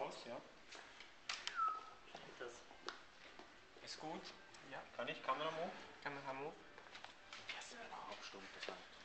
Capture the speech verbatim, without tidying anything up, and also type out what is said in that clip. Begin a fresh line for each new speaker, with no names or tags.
aus, ja.
Das
Ist gut.
Ja.
Kann ich? Kamera move?
Kamera move.
Das ist eine halbe Stunde sein.